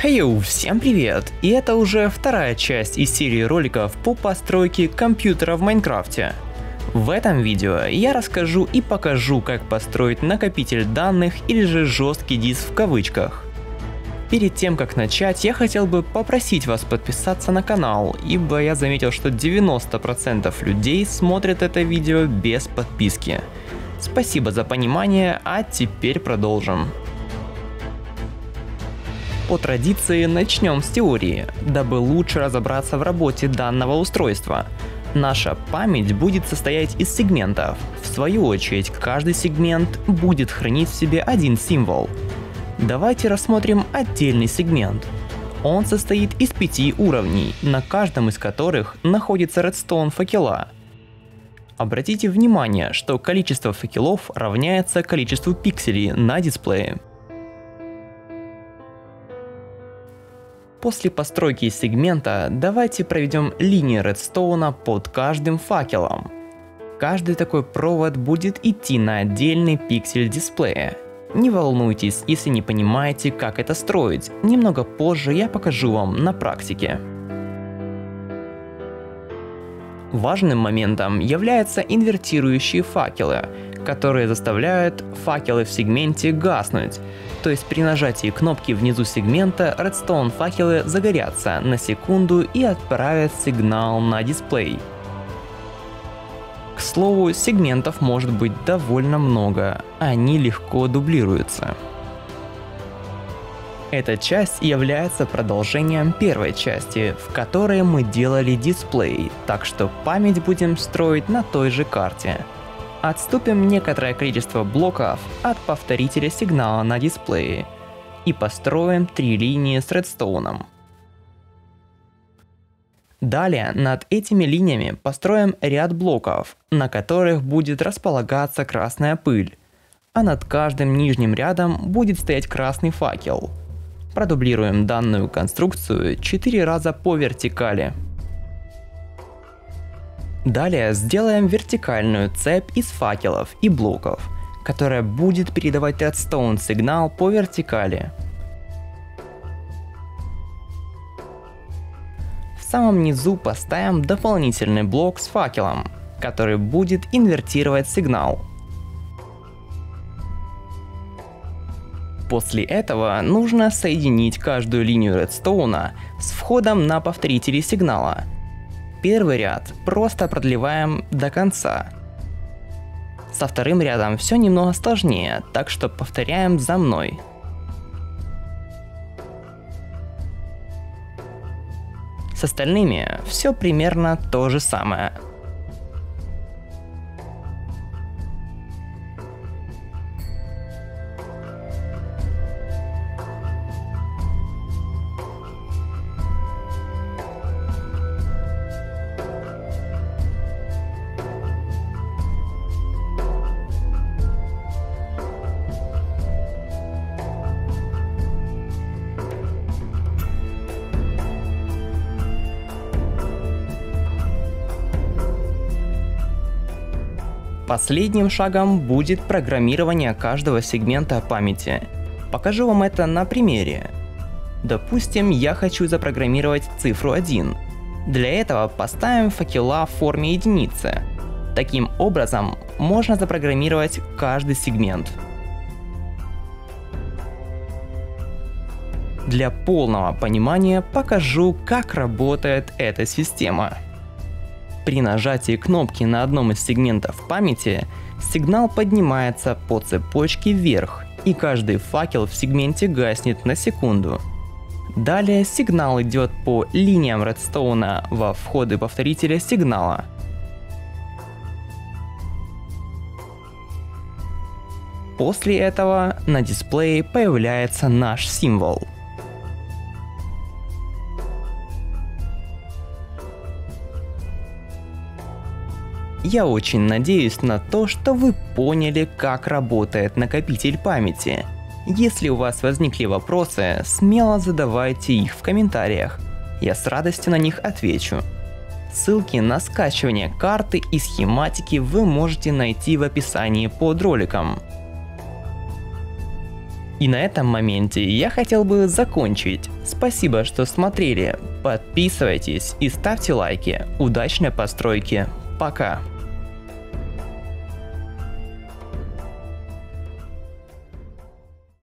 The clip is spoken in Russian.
Хейу, всем привет! И это уже вторая часть из серии роликов по постройке компьютера в Майнкрафте. В этом видео я расскажу и покажу, как построить накопитель данных или же жесткий диск в кавычках. Перед тем как начать, я хотел бы попросить вас подписаться на канал, ибо я заметил, что 90% людей смотрят это видео без подписки. Спасибо за понимание, а теперь продолжим. По традиции начнем с теории, дабы лучше разобраться в работе данного устройства. Наша память будет состоять из сегментов. В свою очередь, каждый сегмент будет хранить в себе один символ. Давайте рассмотрим отдельный сегмент. Он состоит из 5 уровней, на каждом из которых находится редстоун факела. Обратите внимание, что количество факелов равняется количеству пикселей на дисплее. После постройки сегмента давайте проведем линии редстоуна под каждым факелом. Каждый такой провод будет идти на отдельный пиксель дисплея. Не волнуйтесь, если не понимаете, как это строить. Немного позже я покажу вам на практике. Важным моментом являются инвертирующие факелы, которые заставляют факелы в сегменте гаснуть. То есть при нажатии кнопки внизу сегмента редстоун факелы загорятся на секунду и отправят сигнал на дисплей. К слову, сегментов может быть довольно много, они легко дублируются. Эта часть является продолжением первой части, в которой мы делали дисплей, так что память будем строить на той же карте. Отступим некоторое количество блоков от повторителя сигнала на дисплее и построим 3 линии с редстоуном. Далее над этими линиями построим ряд блоков, на которых будет располагаться красная пыль, а над каждым нижним рядом будет стоять красный факел. Продублируем данную конструкцию 4 раза по вертикали. Далее сделаем вертикальную цепь из факелов и блоков, которая будет передавать редстоун сигнал по вертикали. В самом низу поставим дополнительный блок с факелом, который будет инвертировать сигнал. После этого нужно соединить каждую линию редстоуна с входом на повторители сигнала. Первый ряд просто продлеваем до конца. Со вторым рядом все немного сложнее, так что повторяем за мной. С остальными все примерно то же самое. Последним шагом будет программирование каждого сегмента памяти. Покажу вам это на примере. Допустим, я хочу запрограммировать цифру 1. Для этого поставим факела в форме единицы. Таким образом, можно запрограммировать каждый сегмент. Для полного понимания покажу, как работает эта система. При нажатии кнопки на одном из сегментов памяти сигнал поднимается по цепочке вверх, и каждый факел в сегменте гаснет на секунду. Далее сигнал идет по линиям редстоуна во входы повторителя сигнала. После этого на дисплее появляется наш символ. Я очень надеюсь на то, что вы поняли, как работает накопитель памяти. Если у вас возникли вопросы, смело задавайте их в комментариях. Я с радостью на них отвечу. Ссылки на скачивание карты и схематики вы можете найти в описании под роликом. И на этом моменте я хотел бы закончить. Спасибо, что смотрели. Подписывайтесь и ставьте лайки. Удачной постройки. Пока.